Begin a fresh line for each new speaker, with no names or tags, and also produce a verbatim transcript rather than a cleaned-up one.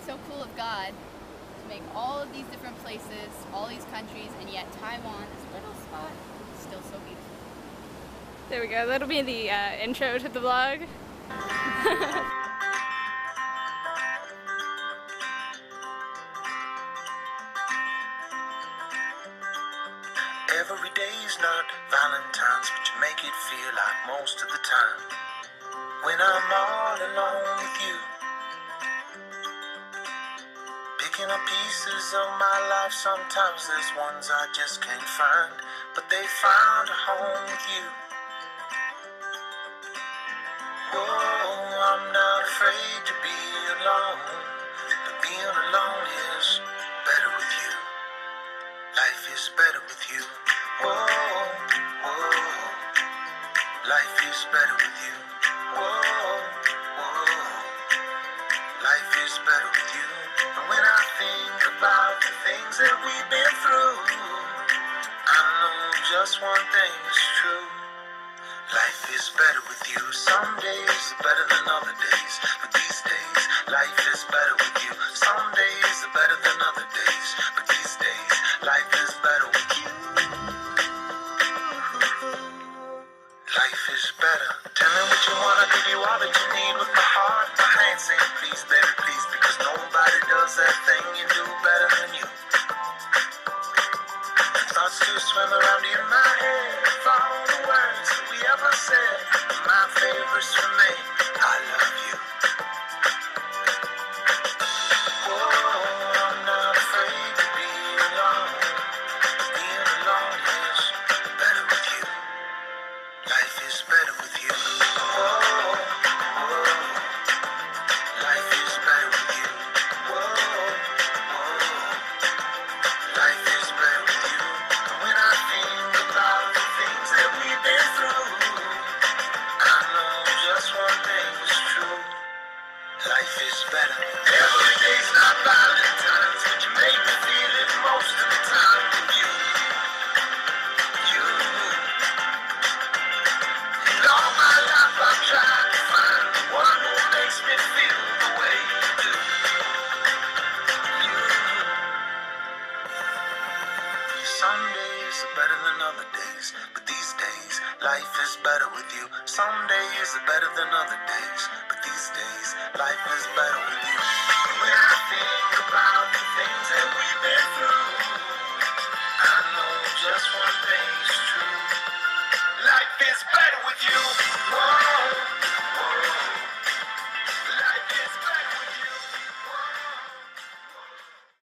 so cool of God to make all of these different places, all these countries, and yet Taiwan, this little spot, is still so beautiful.
There we go. That'll be the uh, intro to the vlog.
Every day's not Valentine's, but you make it feel like most of the time. When I'm all alone with you, picking up pieces of my life, sometimes there's ones I just can't find, but they found a home with you. Oh, I'm not afraid to be alone, but being alone is better with you. Life is better with you. Whoa, whoa. Life is better with you. Whoa, whoa. Life is better with you. And when I think about the things that we've been through, I know just one thing is true. Life is better with you. Some days are better than other days, but these days, life is better with you. Some days are better than other days, but these days, life is better with you. Life is better. Tell me what you want, I'll give you all that you need with my heart. My hands saying please, baby, please, because nobody does that thing you do better than you. Thoughts to swim around in my head, follow the words that we ever said. My favorites remain, I love you. Whoa, I'm not afraid to be alone. Being alone is better with you. Life is better with you. Whoa, whoa. Life is better with you. Whoa, whoa. Life is better with you. And when I think about the things that we've been through, I know just one thing is true. Life is better. Every day's not Valentine's, but you make me feel it most of the time with you. You. And all my life I've tried to find the one who makes me feel the way you do. You. Some days are better than other days, but these days, life is better with you. Some days are better than other days, but these days, life is better with you. And when I think about the things that we've been through,